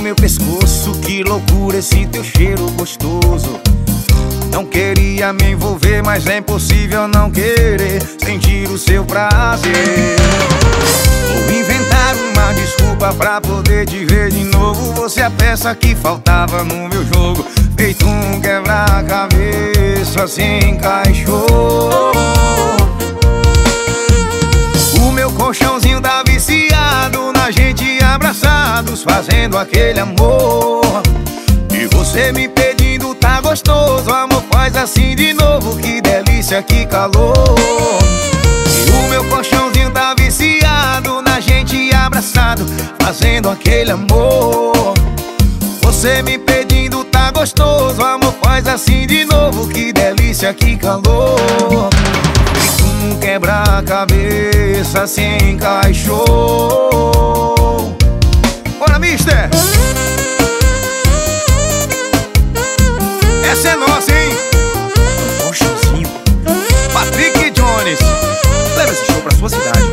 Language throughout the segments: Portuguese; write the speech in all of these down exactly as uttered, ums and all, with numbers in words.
meu pescoço, que loucura esse teu cheiro gostoso. Não queria me envolver, mas é impossível não querer sentir o seu prazer. Vou inventar uma desculpa pra poder te ver de novo. Você é a peça que faltava no meu jogo, feito um quebra-cabeça, se encaixou. O meu colchãozinho tá viciado na gente abraçados, fazendo aquele amor. E você me pedindo, tá gostoso, amor, faz assim de novo, que delícia, que calor. E o meu colchãozinho tá viciado na gente abraçado, fazendo aquele amor. Você me pedindo, tá gostoso, amor, faz assim de novo, que delícia, que calor. Feito um quebra-cabeça, se encaixou. Bora, mister! Essa é nossa, hein? Colchãozinho Patrick Jones, leva esse show pra sua cidade.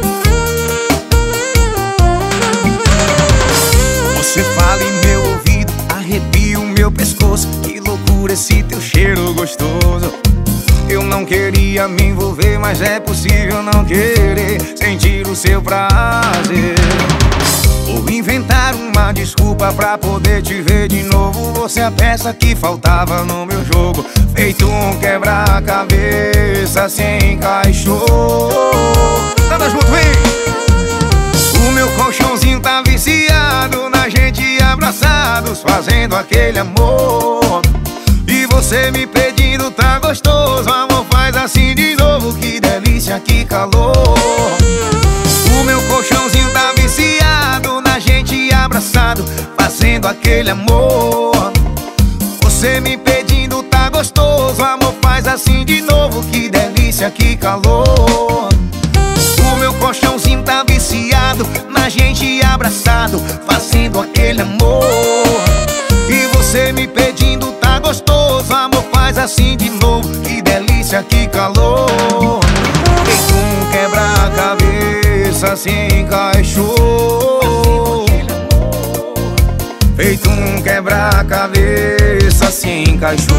Você fala em meu ouvido, arrepia o meu pescoço, que loucura esse teu cheiro gostoso. Eu não queria me envolver, mas é possível não querer sentir o seu prazer. Vou inventar uma desculpa pra poder te ver de novo. Você é a peça que faltava no meu jogo, feito um quebra-cabeça, se encaixou. Tamo junto, vem! O meu colchãozinho tá viciado na gente abraçados, fazendo aquele amor. E você me pedindo, tá gostoso, amor, faz assim de novo, que delícia, que calor. O meu colchãozinho tá viciado na gente abraçado, fazendo aquele amor. Você me pedindo, tá gostoso, amor, faz assim de novo, que delícia, que calor. O meu colchãozinho tá viciado na gente abraçado, fazendo aquele amor. E você me pedindo, tá gostoso, amor, faz assim de novo, que delícia, que calor. Feito um quebra-cabeça, se encaixou. Feito um quebra-cabeça, se encaixou.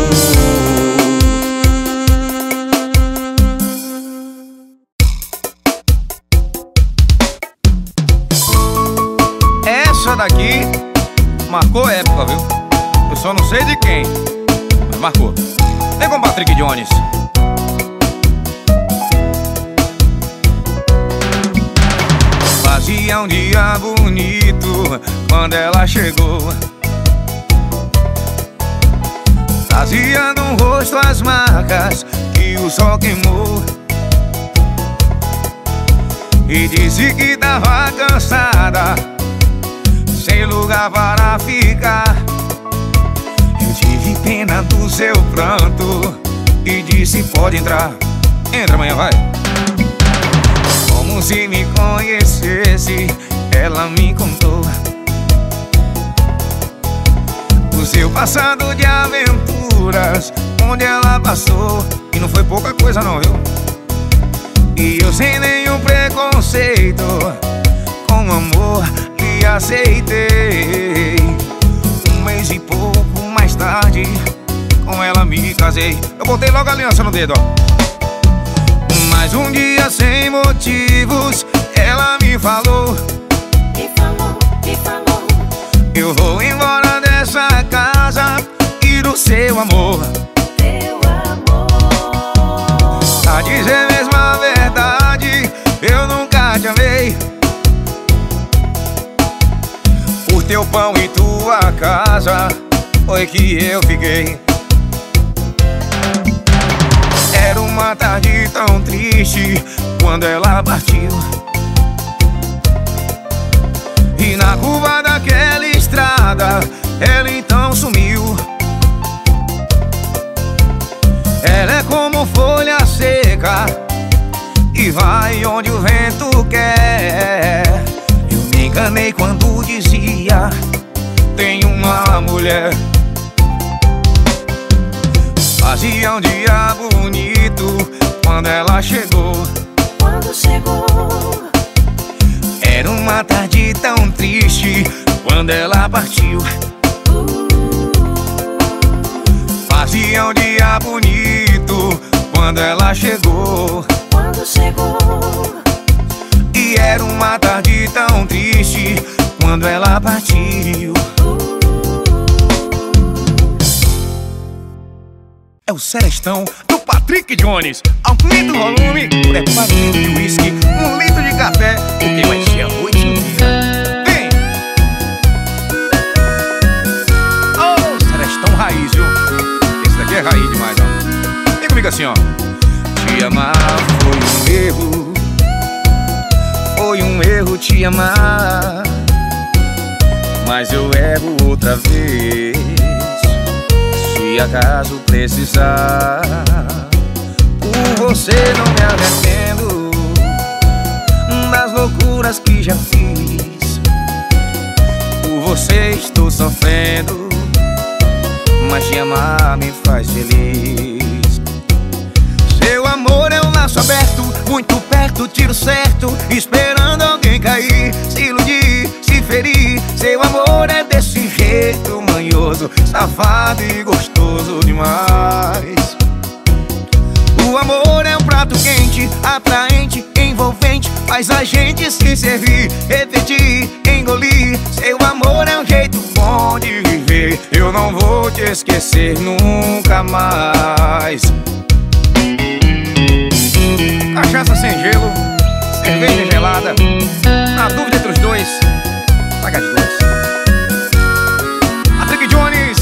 Essa daqui marcou época, viu? Eu só não sei de quem, mas marcou. Vem com o Patrick Jones. Fazia um dia bonito quando ela chegou, trazia no rosto as marcas que o sol queimou. E disse que tava cansada, sem lugar para ficar. Eu tive pena do seu pranto e disse, pode entrar. Entra, amanhã, vai. Como se me conhecesse, ela me contou o seu passado de aventuras, onde ela passou. E não foi pouca coisa não, viu? E eu sem nenhum preconceito, com amor lhe aceitei. Um mês e pouco mais tarde, com ela me casei. Eu botei logo a aliança no dedo, ó. Mas um dia sem motivos, ela me falou, me falou, me falou, eu vou embora dessa casa e do seu amor. Teu amor. Pra dizer mesmo a verdade, eu nunca te amei. Por teu pão e tua casa foi que eu fiquei. Era uma tarde tão triste quando ela partiu, e na curva daquela estrada ela então sumiu. Ela é como folha seca e vai onde o vento quer. Eu me enganei quando dizia, tem uma mulher. Fazia um dia bonito quando ela chegou, quando chegou. Era uma tarde tão triste quando quando ela partiu. Fazia um dia bonito quando ela chegou. Quando chegou. E era uma tarde tão triste quando ela partiu. É o Serestão do Patrick Jones. Aumenta o volume, prepare um litro de whisky, um litro de café, porque vai ser a noite inteira. Vem! Oh, Serestão raiz, viu? Esse daqui é raiz demais, ó. Vem comigo assim, ó. Te amar foi um erro, foi um erro te amar, mas eu erro outra vez. Se acaso precisar, por você não me arrependo das loucuras que já fiz. Por você estou sofrendo, mas te amar me faz feliz. Seu amor é um laço aberto, muito perto, tiro certo, esperando alguém cair, se iludir, se ferir. Seu amor é desse jeito manhoso, safado e gostoso demais. O amor é um prato quente, atraente, envolvente, faz a gente se servir, repetir, engolir. Seu amor é um jeito bom de viver, eu não vou te esquecer nunca mais. Cachaça sem gelo, cerveja gelada, na dúvida entre os dois, paga as duas. Patrick Jones.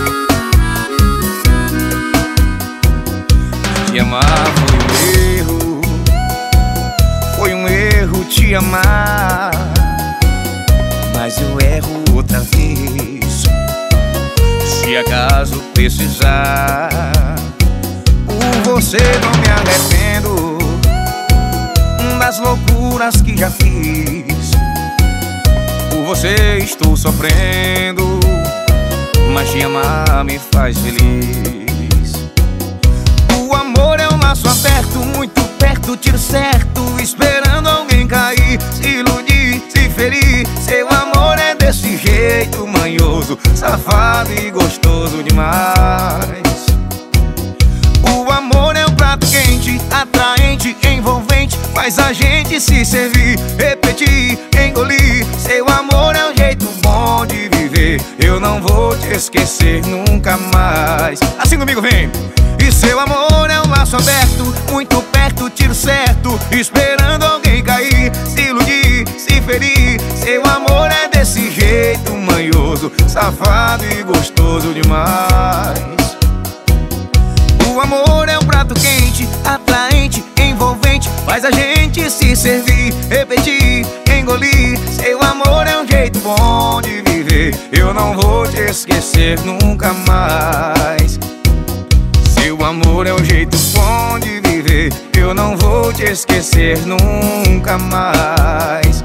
Te amar foi um erro, foi um erro te amar, mas eu erro outra vez. Se acaso precisar, por você não me arrependo das loucuras que já fiz. Por você estou sofrendo, mas te amar me faz feliz. O amor é um laço aberto, muito perto, tiro certo, esperando alguém cair, se iludir, se ferir. Seu amor é desse jeito manhoso, safado e gostoso demais. O amor é um prato quente, atraente, envolvente, faz a gente se servir, repetir, engolir. Seu amor é um jeito bom de viver, eu não vou te esquecer nunca mais. Assim comigo, vem! E seu amor é um laço aberto, muito perto, tiro certo, esperando alguém cair, se iludir, se ferir. Seu amor é desse jeito manhoso, safado e gostoso demais. O amor é um prato quente, atraente, envolvente, faz a gente se servir, repetir, engolir. Seu amor é um jeito bom de viver, eu não vou te esquecer nunca mais. Seu amor é um jeito bom de viver, eu não vou te esquecer nunca mais.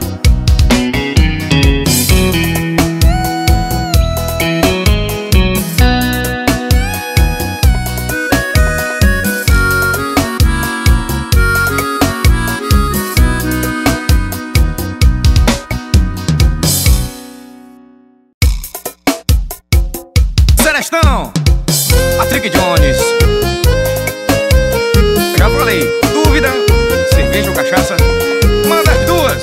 Serestão, Patrick Jones. Já falei, dúvida, cerveja ou cachaça, manda as duas.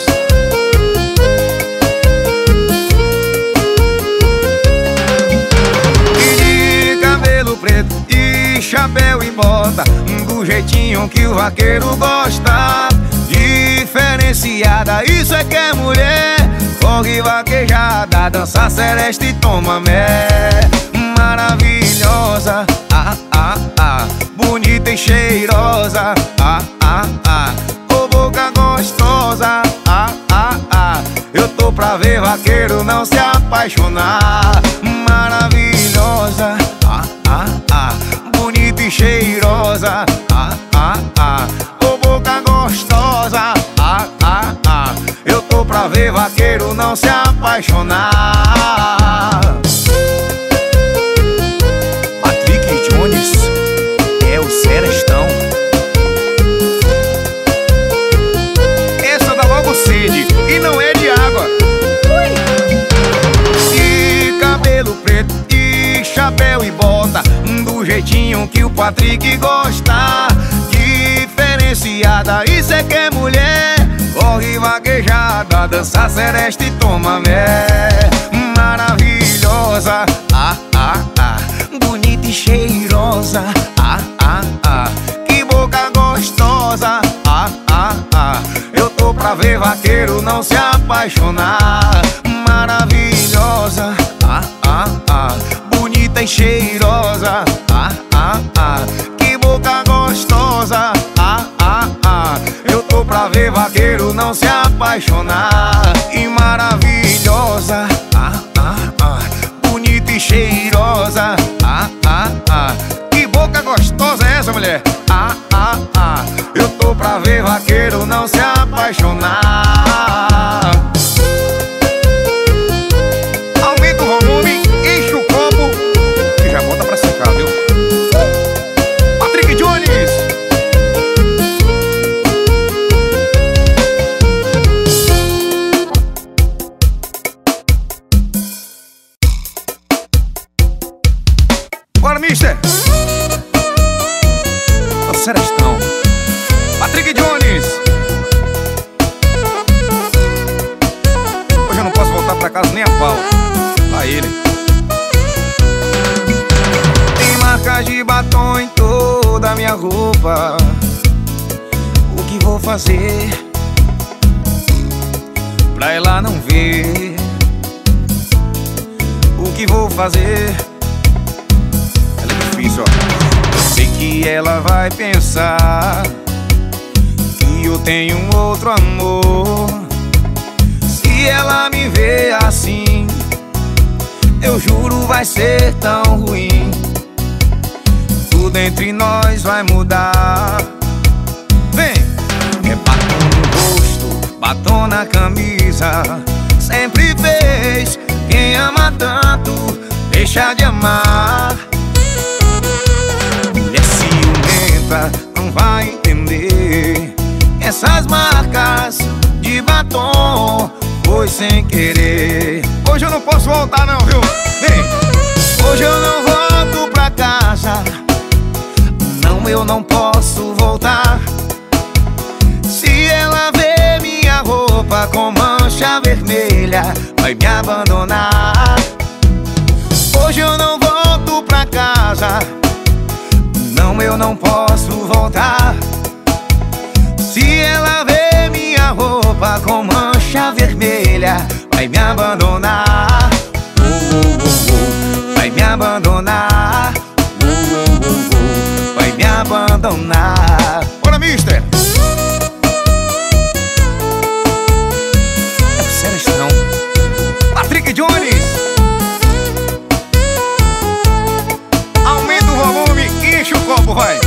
E de cabelo preto, e chapéu e bota, do jeitinho que o vaqueiro gosta. Diferenciada, isso é que é mulher. Corre vaquejada, dança sereste e toma mé. Maravilhosa, ah, ah, ah, bonita e cheirosa, ah, ah, ah, ô boca gostosa, ah, ah, ah, eu tô pra ver vaqueiro não se apaixonar. Maravilhosa, ah, ah, ah, bonita e cheirosa, ah, ah, ah, ô boca gostosa, ah, ah, ah, eu tô pra ver vaqueiro não se apaixonar. É o Serestão. Essa dá logo sede e não é de água. Ui. Patrick gosta diferenciada. E cê que é mulher, corre vaquejada, dança seresta e toma mé. Maravilhosa, ah, ah, ah, bonita e cheirosa, ah, ah, ah, que boca gostosa, ah, ah, ah. Eu tô pra ver vaqueiro não se apaixonar. Maravilhosa, ah, ah, ah, bonita e cheirosa, ah, ah, ah, que boca gostosa, ah, ah, ah. Eu tô pra ver vaqueiro não se apaixonar. E maravilhosa, ah, ah, ah, bonita e cheirosa, ah, ah, ah, que boca gostosa é essa, mulher? Ah, ah, ah, eu tô pra ver vaqueiro não se apaixonar. Aumenta o volume, enche o copo e já bota pra secar, viu? Patrick Jones. Bora, mister! O serestão Patrick Jones. Hoje eu não posso voltar pra casa nem a pau. Lá ele. Tem marcas de batom em toda a minha roupa. O que vou fazer pra ela não ver? O que vou fazer? Ela é difícil, ó. Eu sei que ela vai pensar que eu tenho um outro amor. Se ela me vê assim, eu juro vai ser tão ruim. Tudo entre nós vai mudar. Vem! É batom no rosto, batom na camisa. Sempre fez quem ama tanto deixa de amar. Mulher ciumenta não vai entender. Essas marcas de batom foi sem querer. Hoje eu não posso voltar não, viu? Vem! Hoje eu não volto pra casa. Não, eu não posso voltar. Se ela vê minha roupa com mancha vermelha, vai me abandonar. Hoje eu não volto pra casa. Não, eu não posso voltar. Se ela vê minha roupa com mancha vermelha, vai me abandonar. uh, uh, uh, uh. Vai me abandonar. uh, uh, uh, uh. Vai me abandonar. Bora, mister! É o serestão Patrick Jones. Aumenta o volume, enche o copo, vai!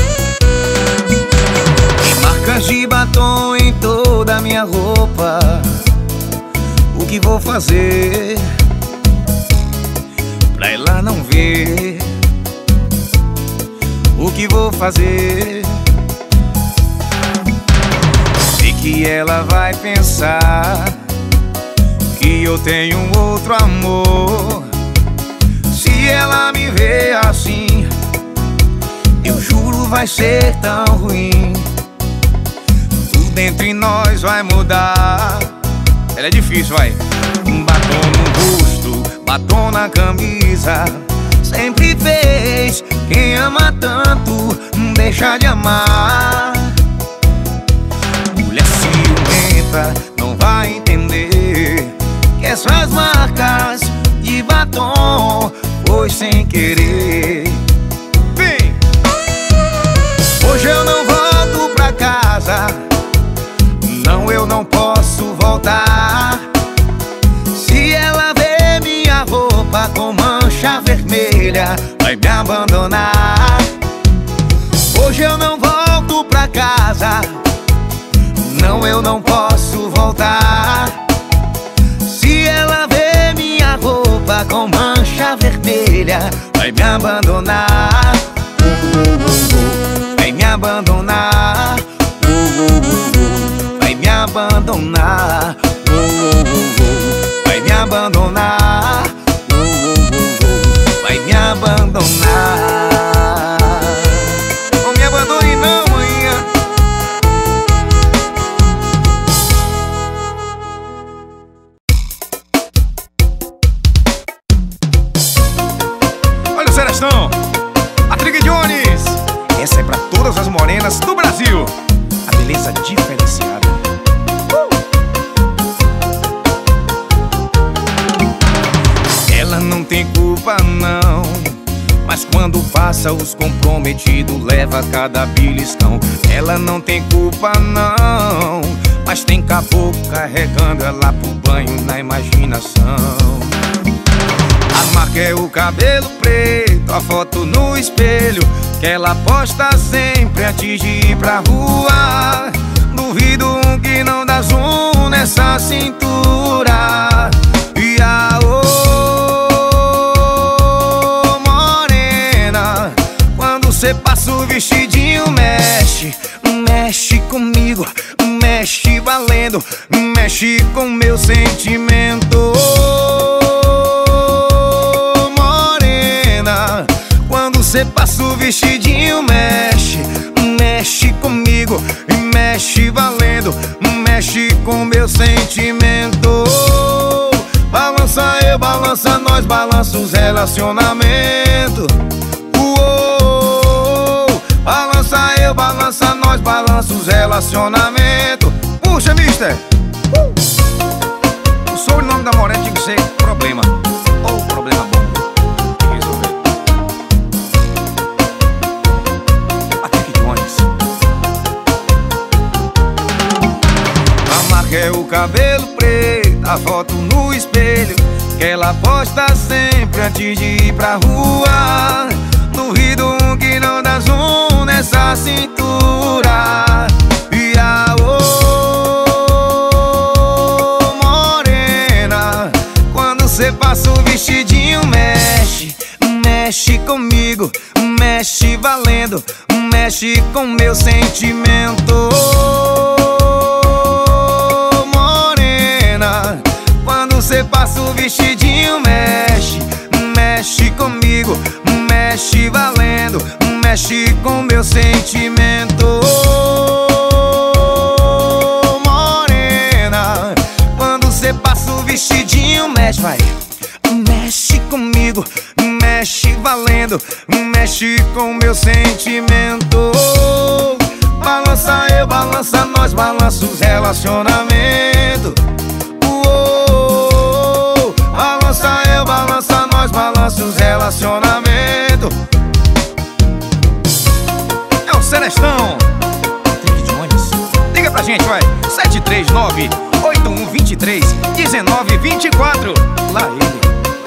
Marcas de batom em toda a minha roupa. O que vou fazer pra ela não ver? O que vou fazer? Sei que ela vai pensar que eu tenho um outro amor. Se ela me vê assim, eu juro vai ser tão ruim. Tudo entre nós vai mudar. Ela é difícil, vai. Batom no rosto, batom na camisa. Sempre fez quem ama tanto deixa de amar. Mulher ciumenta não vai entender que essas marcas de batom foi sem querer. Vem! Hoje eu não volto pra casa. Não, eu não posso voltar. Se ela vê minha roupa com mancha vermelha, vai me abandonar. Hoje eu não volto pra casa. Não, eu não posso voltar. Se ela vê minha roupa com mancha vermelha, vai me abandonar. uh, uh, uh, uh. Vai me abandonar. uh, uh, uh, uh. Vai me abandonar. uh, uh, uh, uh. Vai me abandonar. uh, uh, uh, uh. Vai me abandonar. culpa não, mas quando passa os comprometidos leva cada beliscão. Ela não tem culpa não, mas tem caboclo carregando ela pro banho na imaginação. A marca é o cabelo preto, a foto no espelho que ela posta sempre antes de ir pra rua. Duvido que não dá zoom nessa cintura. E a ô morena, quando cê passa o vestidinho mexe, mexe comigo, mexe valendo, mexe com meu sentimento. Morena, quando cê passa o vestidinho mexe, mexe comigo, mexe valendo, mexe com meu sentimento. Balança eu, balança nós, balança os relacionamentos. Uou, balança eu, balança nós, balança os relacionamentos. Puxa, mister! uh! O sobrenome da morena tinha que ser Problema, ou Problema Bom. Tem que resolver. Patrick Jones. A marca é o cabelo preto, a foto no espelho que ela posta sempre antes de ir pra rua. Duvido que não dá zoom nessa cintura. E a ô morena, quando cê passa o vestidinho mexe, mexe comigo, mexe valendo, mexe com meu sentimento. Morena, quando cê passa o vestidinho mexe, mexe comigo, mexe valendo, mexe com meu sentimento. Morena, quando cê passa o vestidinho mexe, vai, mexe comigo, mexe valendo, mexe com meu sentimento. Balança eu, balança nós, balança os relacionamentos. Uou, balança eu, balança nós, balança os relacionamentos. É o Celestão. Patrick Jones. Liga pra gente, vai. sete três nove, oito um dois três, um nove dois quatro. Lá ele.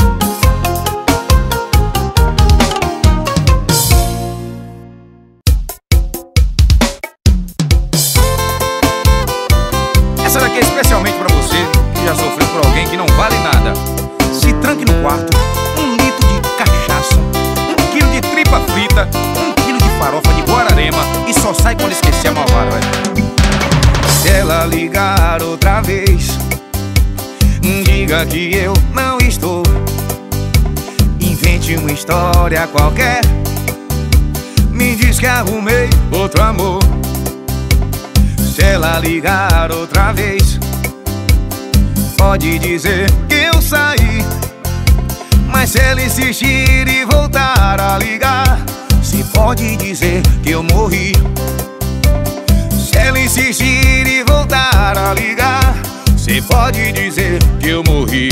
Essa daqui é especialmente pra você que já sofreu por alguém que não vale nada. Se tranque no quarto, um litro de cachaça, um quilo de tripa frita, um quilo de farofa de Guararema e só sai quando esquecer a malvada, vai. Se ela ligar outra vez, diga que eu não estou. Invente uma história qualquer, me diz que arrumei outro amor. Se ela ligar outra vez, pode dizer que eu saí, mas se ela insistir e voltar a ligar, se pode dizer que eu morri. Se ela insistir e voltar a ligar, se pode dizer que eu morri.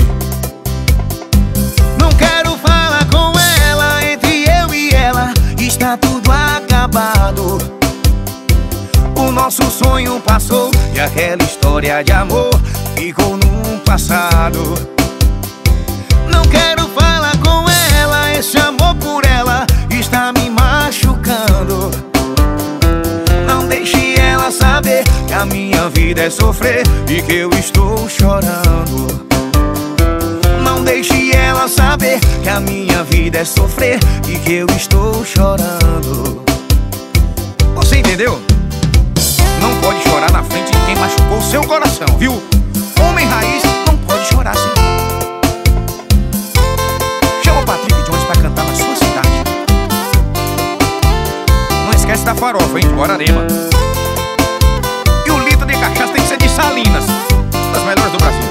Não quero falar com ela, entre eu e ela está tudo acabado. O nosso sonho passou e aquela história de amor ficou no passado. Não quero falar com ela, esse amor por ela está me machucando. Não deixe ela saber que a minha vida é sofrer e que eu estou chorando. Não deixe ela saber que a minha vida é sofrer e que eu estou chorando. Você entendeu? Não pode chorar na frente de quem machucou o seu coração, viu? Homem raiz não pode chorar assim. Chama o Patrick Jones pra cantar na sua cidade. Não esquece da farofa, hein? Guararema. E o litro de cachaça tem que ser de Salinas, das melhores do Brasil.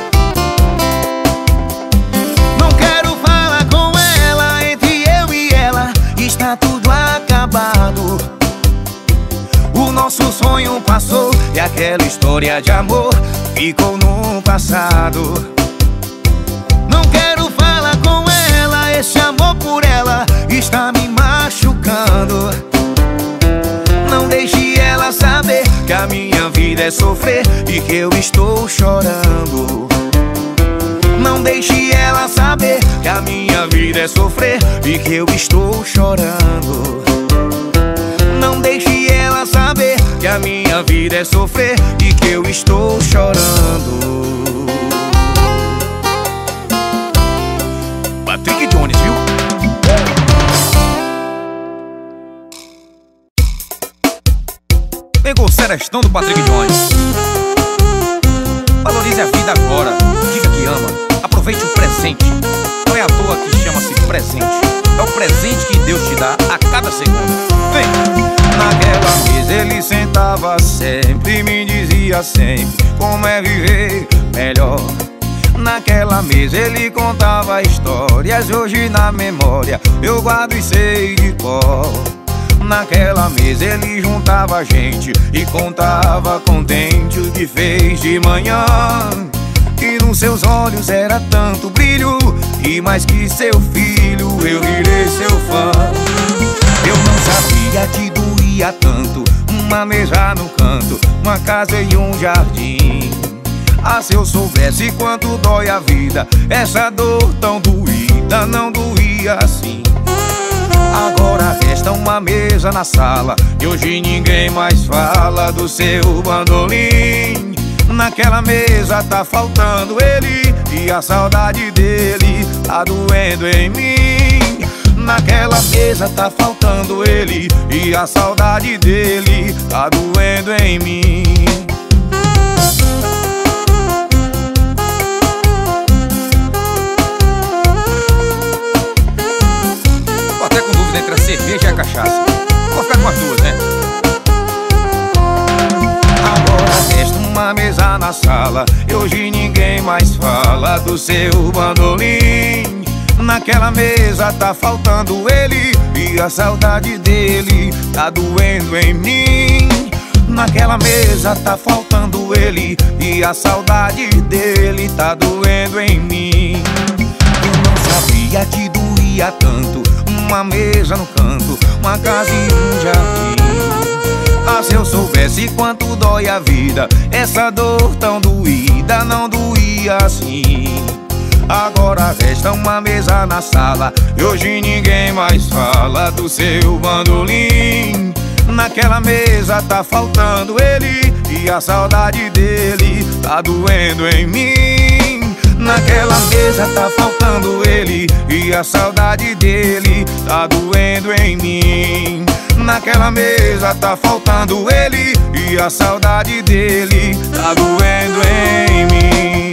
Não quero falar com ela, entre eu e ela está tudo acabado. O nosso sonho passou e aquela história de amor ficou no passado. Não quero falar com ela, esse amor por ela está me machucando. Não deixe ela saber que a minha vida é sofrer e que eu estou chorando. Não deixe ela saber que a minha vida é sofrer e que eu estou chorando. Não deixe ela saber que a minha vida é sofrer e que eu estou chorando. Patrick Jones, viu? Vem com o serestão do Patrick Jones. Valorize a vida agora, diga que ama. Aproveite o presente. Não é à toa que chama-se presente. É o presente que Deus te dá a cada segundo. Vem! Naquela mesa ele sentava sempre e me dizia sempre como é viver melhor. Naquela mesa ele contava histórias, hoje na memória eu guardo e sei de cor. Naquela mesa ele juntava a gente e contava contente o que fez de manhã. E nos seus olhos era tanto brilho, e mais que seu filho eu virei seu fã. Eu não sabia que doía tanto uma mesa no canto, uma casa e um jardim. Ah, se eu soubesse quanto dói a vida, essa dor tão doída não doía assim. Agora resta uma mesa na sala e hoje ninguém mais fala do seu bandolim. Naquela mesa tá faltando ele e a saudade dele tá doendo em mim. Naquela mesa tá faltando ele e a saudade dele tá doendo em mim. Tô até com dúvida entre a cerveja e a cachaça. Vou ficar com as duas, né? Agora resta uma mesa na sala e hoje ninguém mais fala do seu bandolim. Naquela mesa tá faltando ele e a saudade dele tá doendo em mim. Naquela mesa tá faltando ele e a saudade dele tá doendo em mim. Eu não sabia que doía tanto uma mesa no canto, uma casa e um jardim. Ah, se eu soubesse quanto dói a vida, essa dor tão doída não doía assim. Agora resta uma mesa na sala e hoje ninguém mais fala do seu bandolim. Naquela mesa tá faltando ele e a saudade dele tá doendo em mim. Naquela mesa tá faltando ele e a saudade dele tá doendo em mim. Naquela mesa tá faltando ele e a saudade dele tá doendo em mim.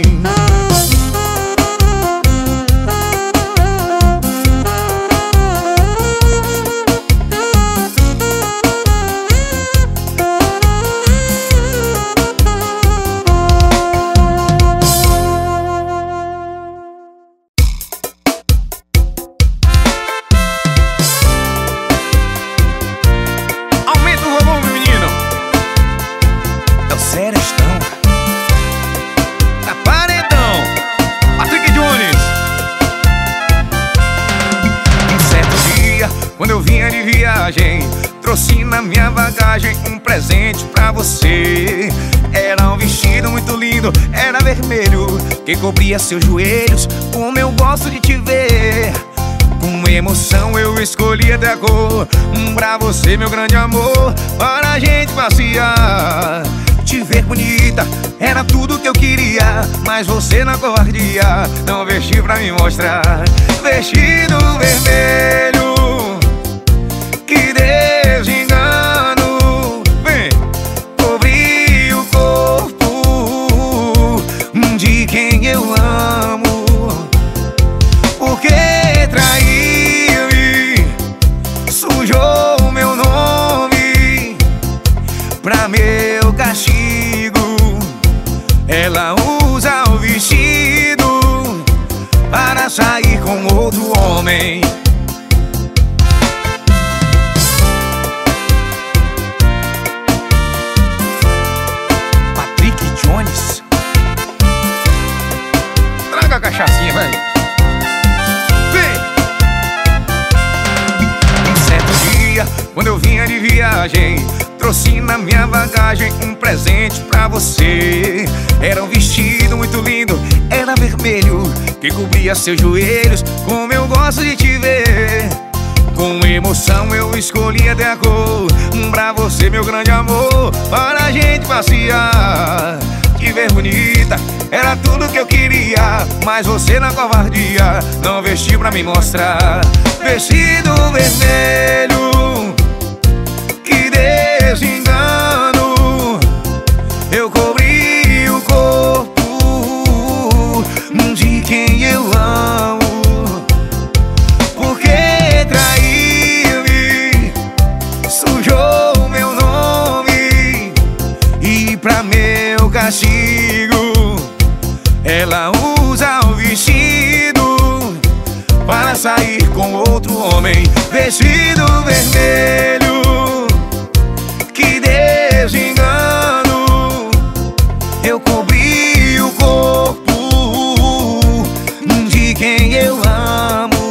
Trouxe na minha bagagem um presente pra você. Era um vestido muito lindo, era vermelho, que cobria seus joelhos, como eu gosto de te ver. Com emoção eu escolhi até a cor, um pra você, meu grande amor, para a gente passear. Te ver bonita era tudo que eu queria, mas você na covardia não vestiu pra me mostrar. Vestido vermelho, que desengano, vem, cobri o corpo de quem eu amo. Porque traiu e sujou meu nome. Pra meu castigo, ela usa o vestido para sair com outro homem. Jones, traga a cachaçinha, vai. Vem! bagagem um presente pra você. Era um vestido muito lindo, era vermelho, que cobria seus joelhos, como eu gosto de te ver. Com emoção eu escolhi até a cor pra você, meu grande amor, para a gente passear. Te ver bonita era tudo que eu queria, mas você na covardia não vestiu pra me mostrar. Vestido vermelho, que desengano, eu cobri o corpo de quem eu amo. Porque traiu-me, sujou meu nome, e pra meu castigo ela usa o vestido para sair com outro homem. Vestido vermelho, que desengano, eu cobri o corpo de quem eu amo.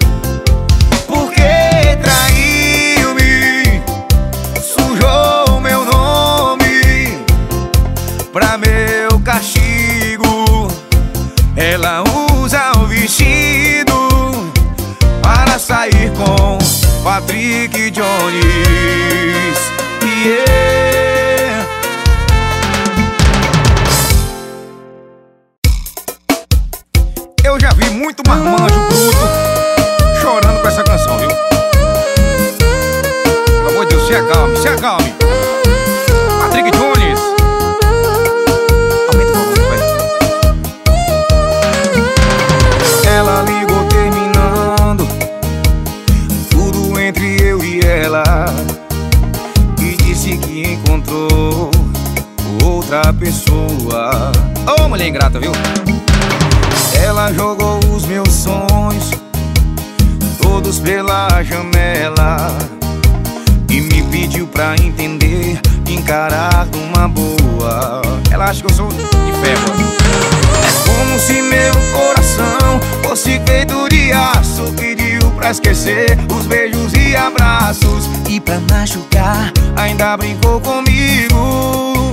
Porque traiu-me, sujou meu nome, pra meu castigo ela usa o vestido para sair com Patrick Jones. Yeah. Eu já vi muito marmanjo bruto chorando com essa canção, viu? Pelo amor de Deus, se acalme, se acalme. Patrick Jones, aumenta o volume, velho. Ela ligou terminando tudo entre eu e ela, e disse que encontrou outra pessoa. Ô, oh, mulher ingrata, viu? Ela jogou os meus sonhos todos pela janela e me pediu pra entender, encarar numa boa. Ela acha que eu sou de ferro. É como se meu coração fosse feito de aço, pediu pra esquecer os beijos e abraços, e pra machucar ainda brincou comigo.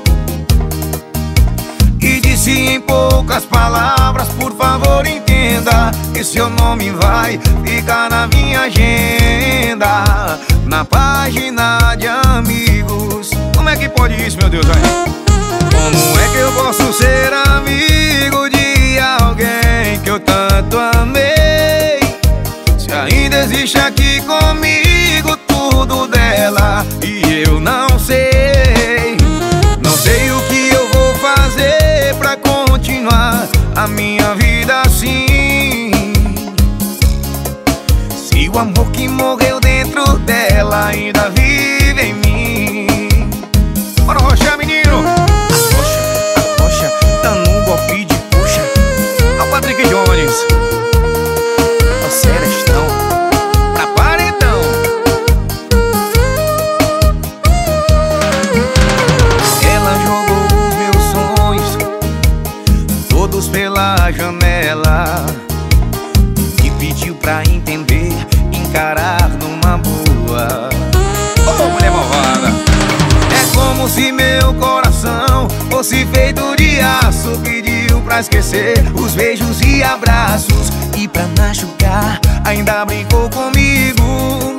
E disse em poucas palavras: por favor entenda que seu nome vai ficar na minha agenda, na página de amigos. Como é que pode isso, meu Deus, velho? Como é que eu posso ser amigo de alguém que eu tanto amei, se ainda existe aqui comigo tudo dela e eu não sei? Não sei o que eu vou fazer pra continuar a minha vida assim, se o amor que morreu dentro dela ainda vive em mim. Bora roxar, menino! Arrocha, arrocha, dando um golpe de puxa. Ao Patrick Jones, ao Serestão, pra paredão. Ela jogou os meus sonhos todos pela janela e pediu pra entender, encarar numa boa. Ô, mulher malvada! É como se meu coração fosse feito de aço, pediu pra esquecer os beijos e abraços, e pra machucar ainda brincou comigo.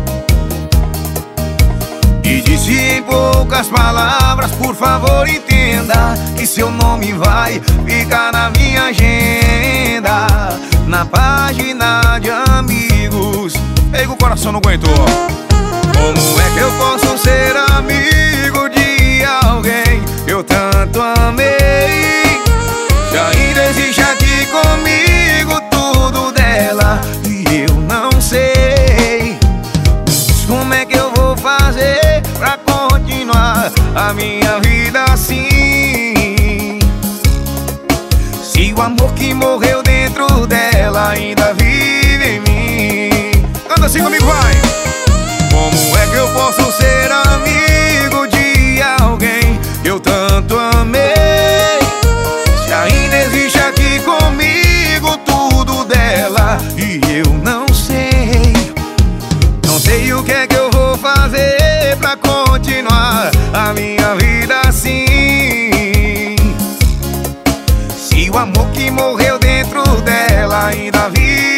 E disse em poucas palavras: por favor entenda que seu nome vai ficar na minha agenda, na página de amigos. Ei, o coração não aguentou. Como é que eu posso ser amigo de alguém que eu tanto amei, se ainda existe aqui comigo tudo dela e eu não sei? Como é que eu vou fazer pra continuar a minha vida assim, se o amor que morreu dentro dela ainda vive em mim? Canta assim comigo, vai! Como é que eu posso ser amigo de alguém que eu tanto amei, se ainda existe aqui comigo tudo dela e eu não sei? Não sei o que é que eu vou fazer pra continuar a o amor que morreu dentro dela ainda vive.